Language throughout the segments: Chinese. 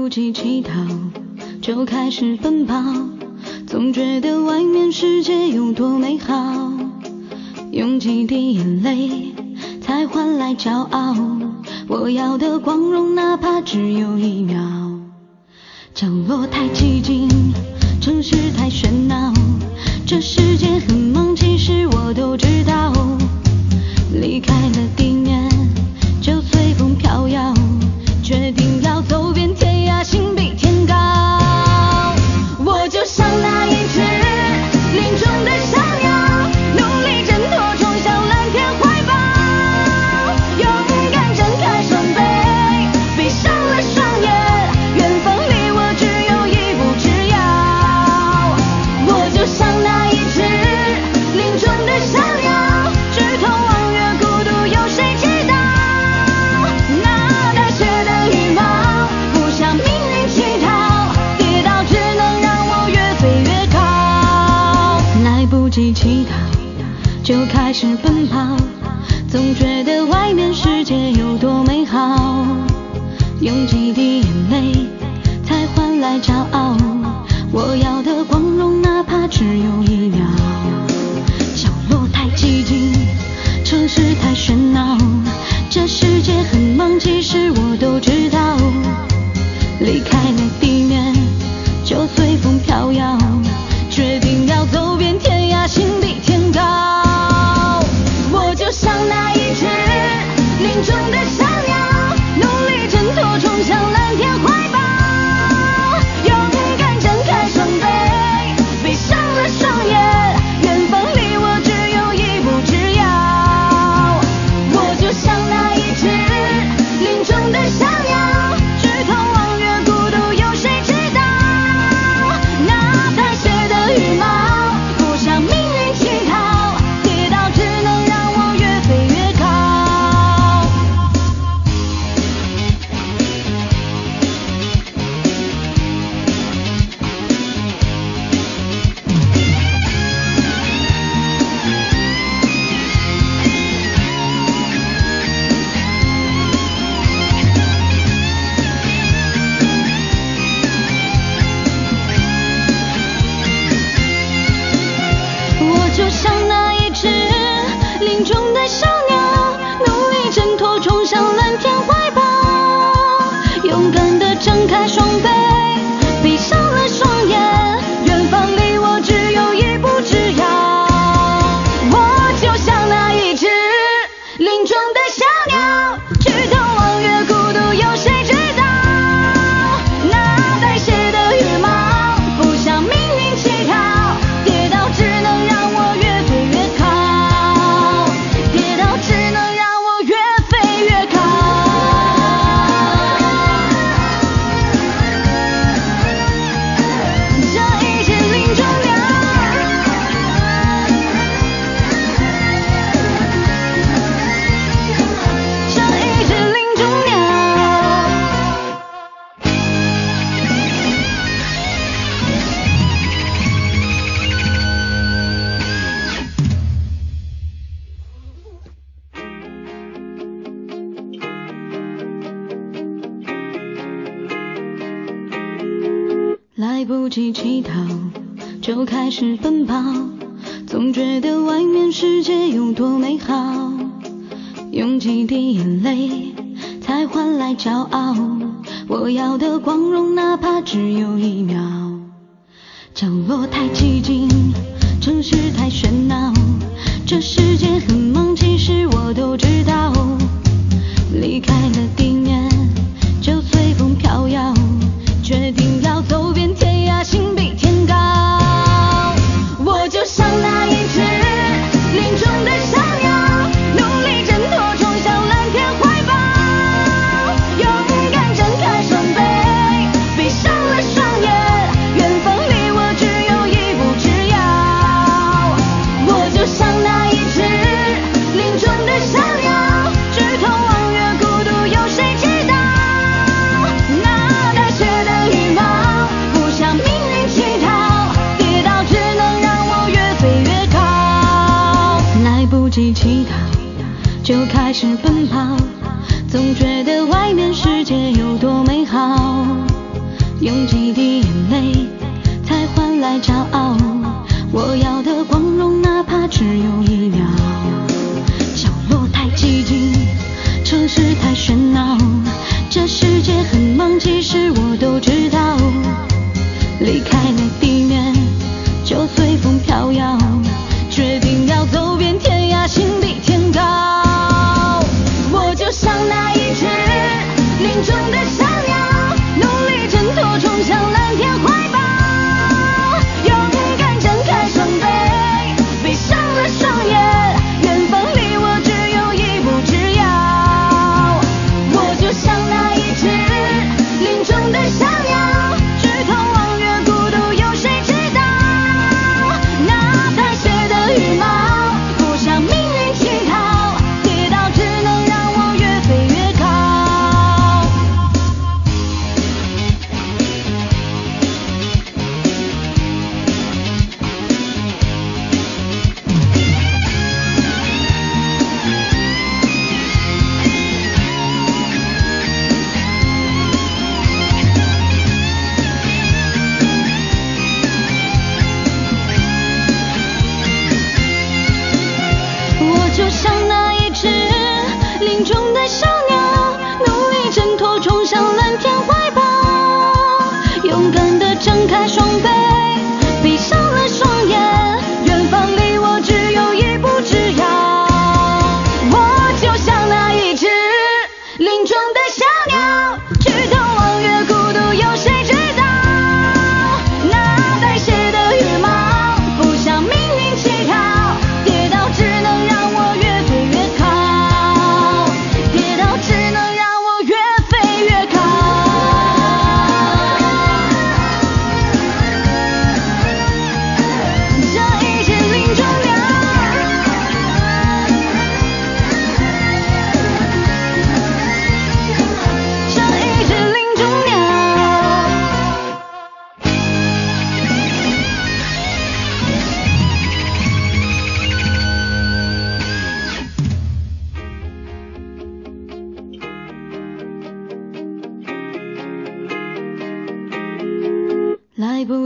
不及乞讨，就开始奔跑，总觉得外面世界有多美好，用几滴眼泪才换来骄傲，我要的光荣哪怕只有1秒。角落太寂静，城市太喧闹，这世界很忙，其实我都知道，离开了地面就随风飘摇，决定要走遍天涯，心比天高。我就像那一只林中的小鸟，努力挣脱，冲向蓝天怀抱，勇敢睁开双臂，闭上了双眼，远方离我只有一步之遥。我就像那一只林中的小鸟，枝头望月，孤独有谁知道？那带血的羽毛不向命运乞讨，跌倒只能让我越飞越高。来不及乞讨，就开始奔跑，总觉得外面世界有多美好，用几滴眼泪才换来骄傲，我要的光荣哪怕只有1秒。角落太寂静，城市太喧闹，这世界很忙，其实我都知道，离开了地面就随风飘摇，决定要走遍天涯，心比天高。我就像那一只林中的小鸟，努力挣脱，冲向蓝天怀抱，勇敢睁开双臂，闭上了双眼，远方离我只有一步之遥。我就像那一只林中的小鸟，枝头望月，孤独有谁知道？那带血的羽毛不向命运乞讨，跌倒只能让我越飞越高。我就像那一只林中的小鸟，努力挣脱，冲向蓝天怀抱，勇敢地睁开双臂，闭上了双眼，远方离我只有一步之遥。我就像那一只林中的小鸟，枝头望月，孤独有谁知道？那带血的羽毛不向命运乞讨，跌倒只能让我越飞越高，跌倒只能让我越飞越高。这一只林中鸟，这一只林中鸟。来不及乞讨，就开始奔跑，总觉得外面世界有多美好，用几滴眼泪才换来骄傲，我要的光荣哪怕只有1秒。角落太寂静，城市太喧闹，这世界很忙，其实我都知道，离开了地面就随风飘摇，决定要走遍天涯，心比天高。我就像那一只林中的小鸟，努力挣脱，冲向蓝天怀抱，勇敢睁开双臂，闭上了双眼，远方离我只有一步之遥。我就像那一只林中的小鸟，枝头望月，孤独有谁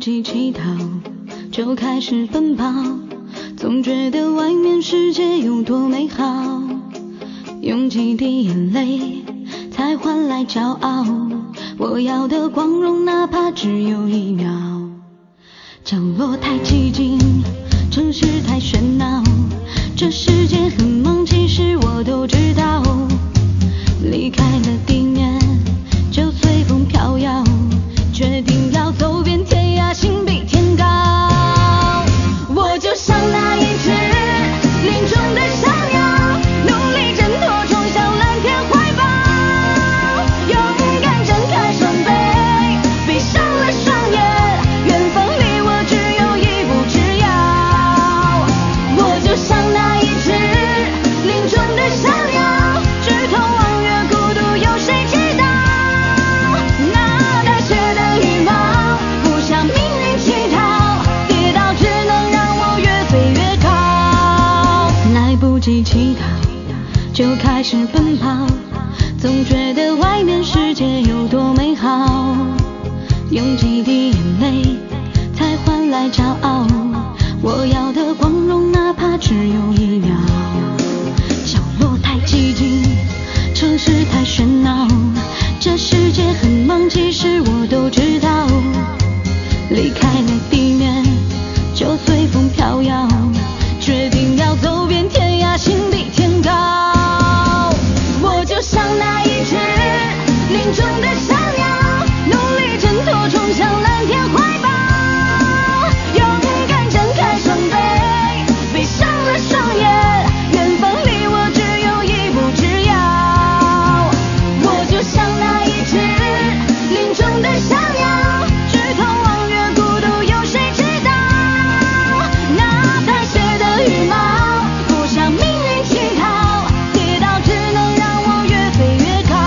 及乞讨，就开始奔跑，总觉得外面世界有多美好，用几滴眼泪才换来骄傲，我要的光荣哪怕只有1秒。角落太寂静，城市太喧闹，这世界很忙，其实我都知道，离开了地面就随风飘摇，决定要走遍天涯，心比天高。我就像那一只林中的小鸟，努力挣脱，冲向蓝天怀抱，勇敢睁开双臂，闭上了双眼，远方离我只有一步之遥。我就像那一只林中的小鸟，枝头望月，孤独有谁知道？那带血的羽毛不向命运乞讨，跌倒只能让我越飞越高。来不及乞讨，就开始奔跑，总觉得外面世界有多美好，用几滴眼泪才换来骄傲，我要的光荣哪怕只有1秒。角落太寂静，城市太喧闹，这世界很忙，其实我都知道，离开了地面就随风飘摇，决定要走遍天涯，心比天高。我就像那一只林中的小鸟，努力挣脱，冲向蓝天怀抱，勇敢睁开双臂，闭上了双眼，远方离我只有一步之遥。我就像那一只林中的小鸟，枝头望月，孤独有谁知道？那带血的羽毛不向命运乞讨，跌倒只能让我越飞越高。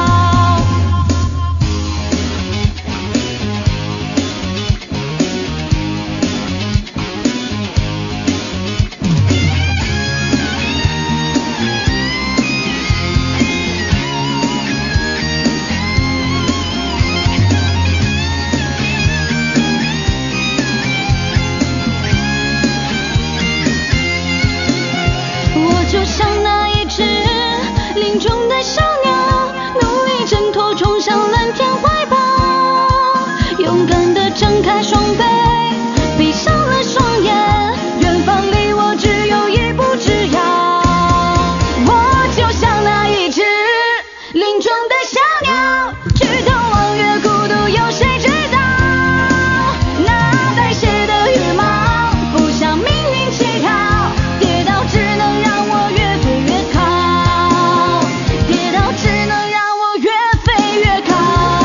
我就像那一只林中的小鸟，努力挣脱，冲向蓝天怀抱，勇敢地睁开双臂，闭上了双眼，远方离我只有一步之遥。我就像那一只林中的小鸟，枝头望月，孤独有谁知道？那带血的羽毛不向命运乞讨，跌倒只能让我越飞越高，跌倒只能让我越飞越高。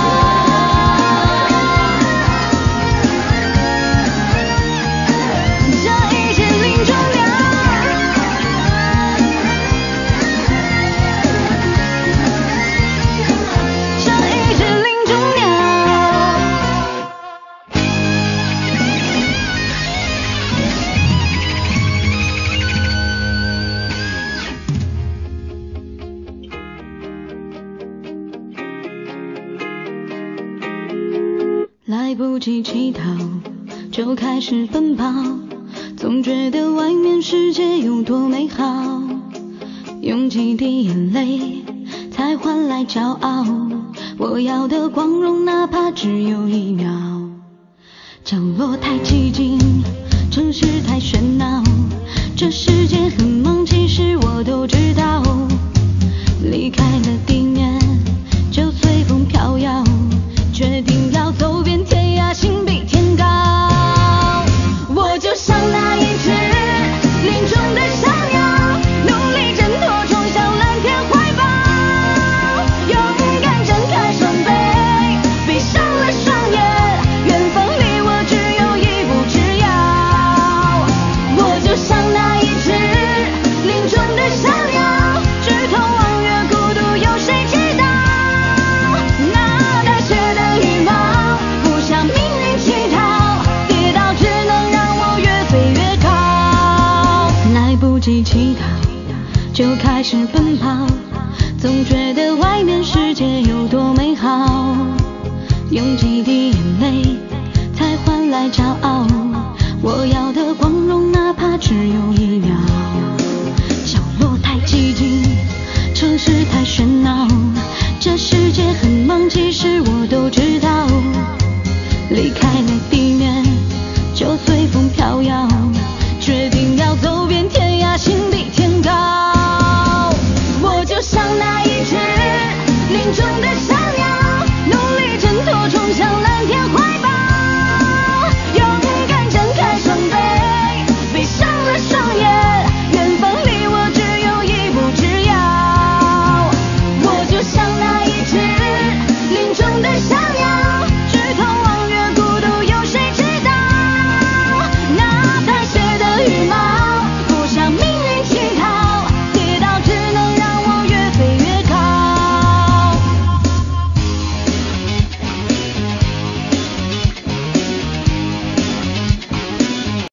这一只林中鸟，这一只林中鸟。来不及乞讨，就开始奔跑，总觉得外面世界有多美好，用几滴眼泪才换来骄傲，我要的光荣哪怕只有1秒。角落太寂静，城市太喧闹，这世界很忙，其实我都知道，离开了地面就随风飘摇，决定要走遍天涯，心比天高。我就像那一只林中的小鸟，努力挣脱，冲向蓝天怀抱，勇敢睁开双臂，闭上了双眼，远方离我只有一步之遥。我就像那一只林中的小鸟，枝头望月，孤独有谁知道？那带血的羽毛不向命运乞讨，跌倒只能让我越飞越高。来不及乞讨，就开始奔